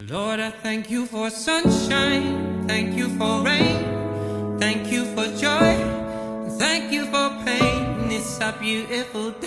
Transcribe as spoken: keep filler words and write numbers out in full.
Lord, I thank you for sunshine, thank you for rain, thank you for joy, thank you for pain. It's a beautiful day.